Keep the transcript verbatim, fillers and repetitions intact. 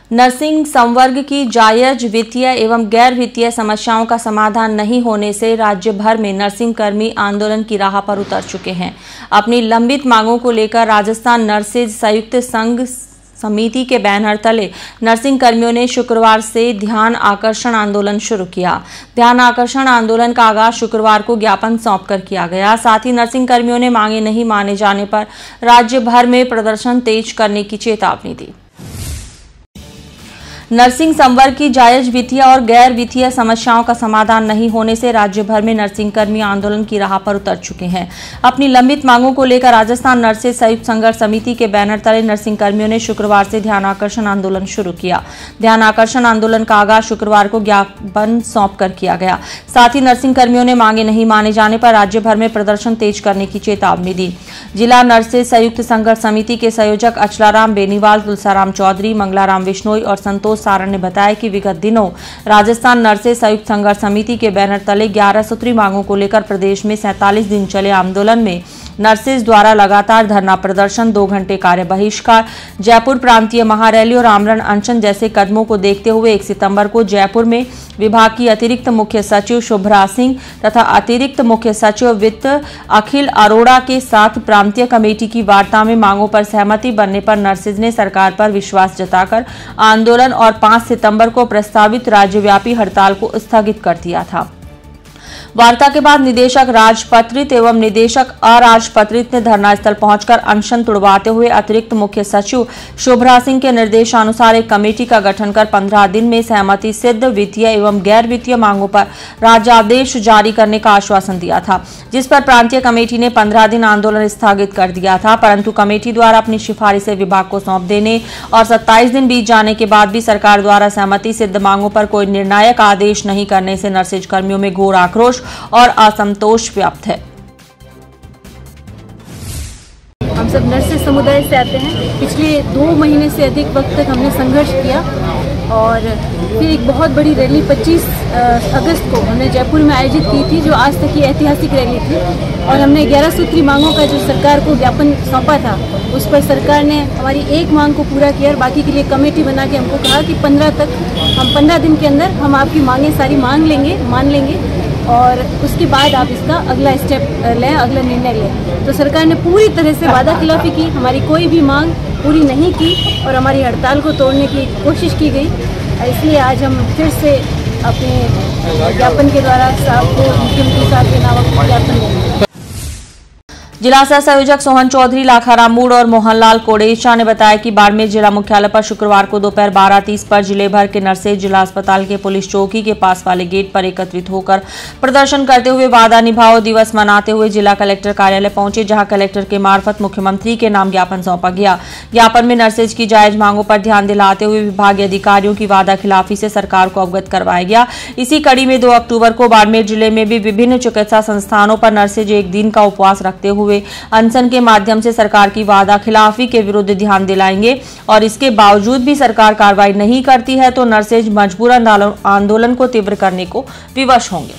Nursing संवर्ग की जायज वित्तीय एवं गैर वित्तीय समस्याओं का समाधान नहीं होने से राज्य भर में नर्सिंग कर्मी आंदोलन की राह पर उतर चुके हैं। अपनी लंबित मांगों को लेकर राजस्थान नर्सेज संयुक्त संघ समिति के बैनर तले नर्सिंग कर्मियों ने शुक्रवार से ध्यान आकर्षण आंदोलन शुरू किया। ध्यान आकर्षण आंदोलन का आगाज शुक्रवार को ज्ञापन सौंपकर किया गया। साथ ही नर्सिंग कर्मियों ने मांगे नहीं माने जाने पर राज्य भर में प्रदर्शन तेज करने की चेतावनी दी। नर्सिंग संवर्ग की जायज वित्तीय और गैर वित्तीय समस्याओं का समाधान नहीं होने से राज्य भर में नर्सिंग कर्मी आंदोलन की राह पर उतर चुके हैं। अपनी लंबित मांगों को लेकर राजस्थान नर्सेज संयुक्त संघर्ष समिति के बैनर तले नर्सिंग कर्मियों ने शुक्रवार से ध्यान आकर्षण आंदोलन शुरू किया। ध्यान आकर्षण आंदोलन का आगाज शुक्रवार को ज्ञापन सौंप कर किया गया। साथ ही नर्सिंग कर्मियों ने मांगे नहीं माने जाने पर राज्य भर में प्रदर्शन तेज करने की चेतावनी दी। जिला नर्सेज संयुक्त संघर्ष समिति के संयोजक अचलाराम बेनीवाल, तुलसाराम चौधरी, मंगलाराम विश्नोई और संतोष सारण ने बताया कि विगत दिनों राजस्थान नर्सेज संयुक्त संघर्ष समिति के बैनर तले ग्यारह सूत्री मांगों को लेकर प्रदेश में सैंतालीस दिन चले आंदोलन में नर्सेज द्वारा लगातार धरना प्रदर्शन, दो घंटे कार्य बहिष्कार, जयपुर प्रांतीय महारैली और आमरण अनशन जैसे कदमों को देखते हुए एक सितंबर को जयपुर में विभाग की अतिरिक्त मुख्य सचिव शुभ्रा सिंह तथा अतिरिक्त मुख्य सचिव वित्त अखिल अरोड़ा के साथ प्रांतीय कमेटी की वार्ता में मांगों पर सहमति बनने पर नर्सेज ने सरकार पर विश्वास जताकर आंदोलन और पांच सितंबर को प्रस्तावित राज्यव्यापी हड़ताल को स्थगित कर दिया था। वार्ता के बाद निदेशक राजपत्रित एवं निदेशक अराजपत्रित ने धरनास्थल पहुंचकर अनशन तुड़वाते हुए अतिरिक्त मुख्य सचिव शुभ्रा सिंह के निर्देशानुसार एक कमेटी का गठन कर पंद्रह दिन में सहमति सिद्ध वित्तीय एवं गैर वित्तीय मांगों पर राज्यादेश जारी करने का आश्वासन दिया था, जिस पर प्रांतीय कमेटी ने पंद्रह दिन आंदोलन स्थगित कर दिया था। परंतु कमेटी द्वारा अपनी सिफारिशें विभाग को सौंप देने और सत्ताईस दिन बीत जाने के बाद भी सरकार द्वारा सहमति सिद्ध मांगों पर कोई निर्णायक आदेश नहीं करने से नर्सेज कर्मियों में घोर आक्रोश और असंतोष व्याप्त है। हम सब नर्सेज समुदाय से आते हैं। पिछले दो महीने से अधिक वक्त तक हमने संघर्ष किया और फिर एक बहुत बड़ी रैली पच्चीस अगस्त को हमने जयपुर में आयोजित की थी, जो आज तक की ऐतिहासिक रैली थी। और हमने ग्यारह सूत्री मांगों का जो सरकार को ज्ञापन सौंपा था, उस पर सरकार ने हमारी एक मांग को पूरा किया और बाकी के लिए कमेटी बना के हमको कहा कि पंद्रह तक हम पंद्रह दिन के अंदर हम आपकी मांगें सारी मांग लेंगे मान लेंगे और उसके बाद आप इसका अगला स्टेप लें, अगला निर्णय लें। तो सरकार ने पूरी तरह से वादा खिलाफी की, हमारी कोई भी मांग पूरी नहीं की और हमारी हड़ताल को तोड़ने की कोशिश की गई। इसलिए आज हम फिर से अपने ज्ञापन के द्वारा साहब को मुख्यमंत्री साहब के नाम ज्ञापन देंगे। जिला सह संयोजक सोहन चौधरी, लाखाराम मूड और मोहनलाल कोडेचा ने बताया कि बाड़मेर जिला मुख्यालय पर शुक्रवार को दोपहर बारह तीस पर जिले भर के नर्सेज जिला अस्पताल के पुलिस चौकी के पास वाले गेट पर एकत्रित होकर प्रदर्शन करते हुए वादा निभाओ दिवस मनाते हुए जिला कलेक्टर कार्यालय पहुंचे, जहां कलेक्टर के मार्फत मुख्यमंत्री के नाम ज्ञापन सौंपा गया। ज्ञापन में नर्सेज की जायज मांगों पर ध्यान दिलाते हुए विभागीय अधिकारियों की वादा खिलाफी से सरकार को अवगत करवाया गया। इसी कड़ी में दो अक्टूबर को बाड़मेर जिले में भी विभिन्न चिकित्सा संस्थानों पर नर्सेज एक दिन का उपवास रखते हुए अनशन के माध्यम से सरकार की वादा खिलाफी के विरुद्ध ध्यान दिलाएंगे और इसके बावजूद भी सरकार कार्रवाई नहीं करती है तो नर्सेज मजबूरन आंदोलन को तीव्र करने को विवश होंगे।